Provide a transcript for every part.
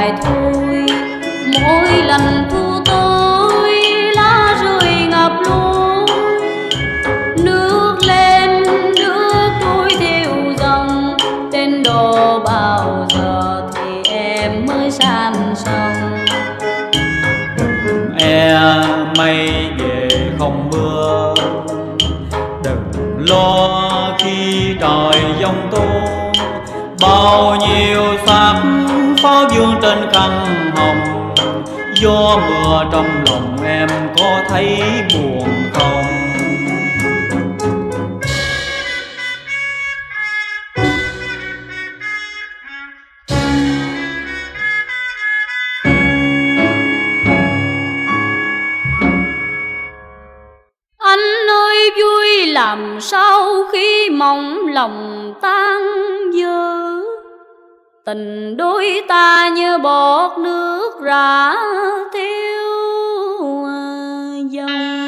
dài thôi. Mỗi lần thu tôi lá rơi ngập lối, nước lên nước trôi theo dòng, trên đò bao giờ thì em mới san sông. Mây về không mưa, đừng lo khi trời giông tố. Bao nhiêu sắc pháo dương trên khăn hồng, gió mưa trong lòng em có thấy buồn không? Anh ơi vui làm sao khi mong lòng tan vỡ, tình đôi ta như bọt nước rã theo dòng.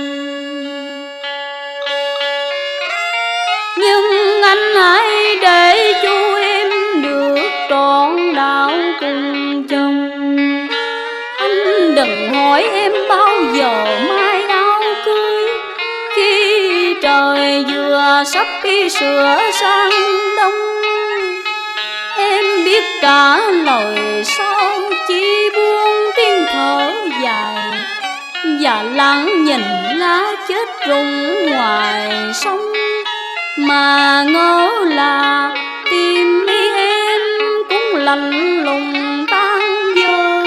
Nhưng anh hãy để cho em được trọn đạo cùng chồng. Anh đừng hỏi em bao giờ mai áo cưới, khi trời vừa sắp đi sửa sang đông. Em biết trả lời sao, chỉ buông tiếng thở dài và lặng nhìn lá chết rụng ngoài sông. Mà ngỡ là tim em cũng lạnh lùng tan vỡ.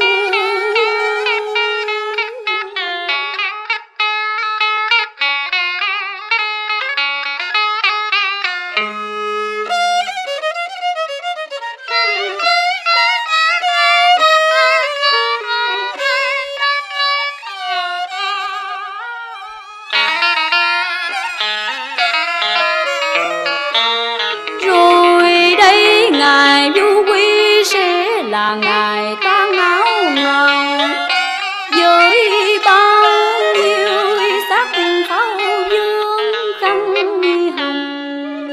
Ngày du quy sẽ là ngày tan áo ngào, với bao nhiêu sắc pháo dương khăn hồng.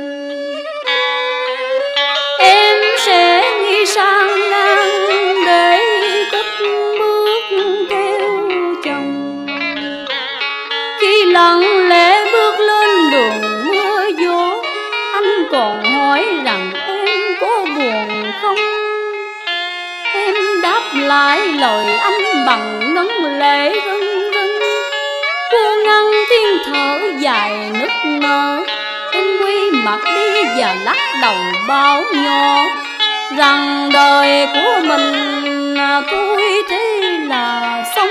Em sẽ đi sang ngang để cất bước theo chồng. Khi lặng lẽ bước lên đường mưa gió, anh còn hỏi rằng có buồn không? Em đáp lại lời anh bằng ngấn lệ rưng rưng. Cô ngăn tiếng thở dài nức nở, em quay mặt đi và lắc đầu báo nhỏ rằng đời của mình tôi thế là xong.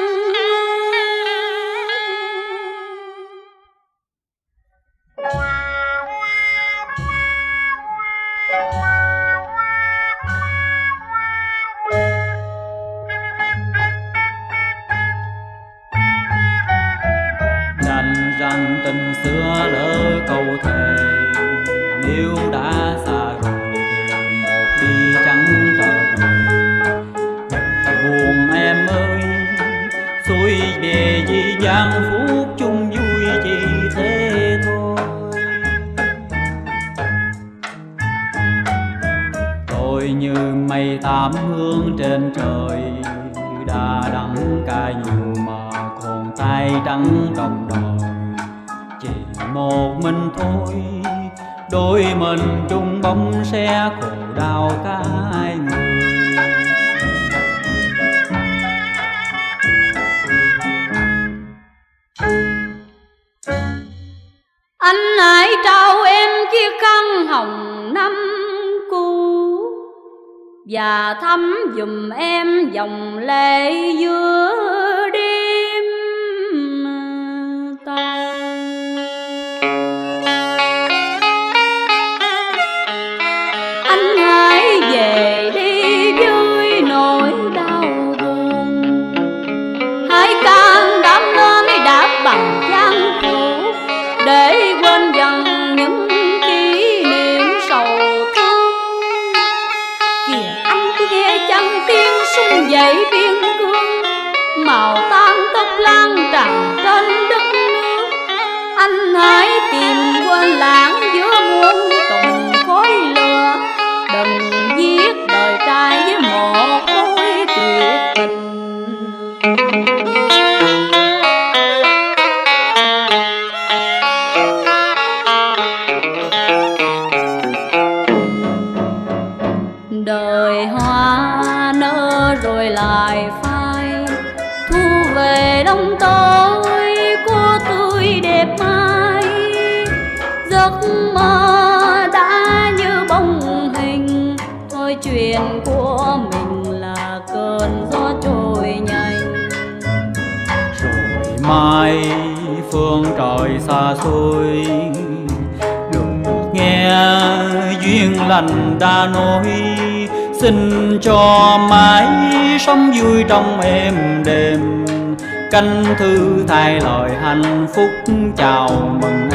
Rằng tình xưa lỡ câu thề, nếu đã xa rồi thì một đi chẳng trở về. Buồn em ơi, xuôi về vì giang phút chung vui chỉ thế thôi. Tôi như mây tám hương trên trời, đã đắng cay nhiều mà còn tay trắng trong đời. Chỉ một mình thôi, đôi mình chung bóng xe khổ đau cả hai người. Anh hãy trao em chiếc khăn hồng năm cũ, và thắm giùm em dòng lệ giữa đêm ta. Anh hãy về đi với nỗi đau buồn, hãy can đảm lên đạp bằng gian khổ, để quên dần những kỷ niệm sầu thương. Kìa anh cứ nghe chân tiếng sung dậy biên cương, màu tan tóc lan tràn trên đất nước. Anh hãy tìm quên lãng giữa muôn tùng khói lửa, đừng giết đời trai với một mưa rồi lại phai. Thu về đông tới của tươi đẹp mai, giấc mơ đã như bóng hình. Thôi chuyện của mình là cơn gió trôi nhanh. Rồi mai phương trời xa xôi, được nghe duyên lành đã nói, xin cho mãi sống vui trong êm đềm. Canh thư thay lời hạnh phúc chào mừng